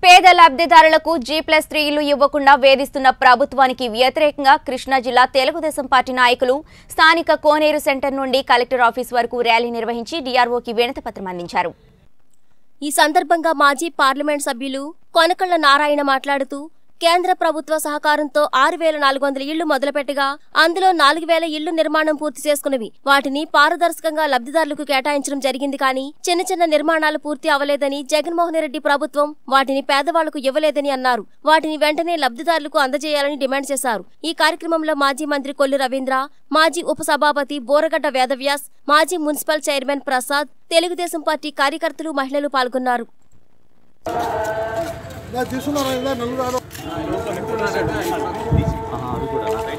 పేద లబ్ధిదారులకు G+3 ఇల్లు ఇవ్వకుండా వేధిస్తున్న ప్రభుత్వానికి వ్యతిరేకంగా కృష్ణా జిల్లా తెలుగుదేశం పార్టీ నాయకులు స్థానిక కోనేరు సెంటర్ నుండి కలెక్టర్ ఆఫీస్ వరకు ర్యాలీ నిర్వహించి DROకి వినతిపత్రం అందించారు. ఈ సందర్భంగా మాజీ పార్లమెంట్ సభ్యులు కొనకళ్ళ నారాయణ మాట్లాడుతూ కేంద్ర ప్రభుత్వ సహకారంతో 6400 ఇళ్లు మొదలుపెట్టగా అందులో 4000 ఇళ్లు నిర్మాణం పూర్తి చేసుకున్నవి. వాటిని పారదర్శకంగా లబ్ధిదారులకు కేటాయించడం జరిగింది. కానీ చిన్న చిన్న నిర్మాణాలు పూర్తి అవ్వలేదని, జగన్మోహన్ రెడ్డి ప్రభుత్వం వాటిని పేదవాళ్లకు ఇవ్వలేదని అన్నారు. వాటిని వెంటనే లబ్ధిదారులకు అందజేయాలని డిమాండ్ చేశారు. ఈ కార్యక్రమంలో మాజీ మంత్రి కొల్లు రవీంద్ర, మాజీ ఉపసభాపతి బోరగడ్డ వేదవ్యాస్, మాజీ municipal chairman Prasad, Telugu Desam party కార్యకర్తలు, మహిళలు పాల్గొన్నారు. తీసుకున్నారా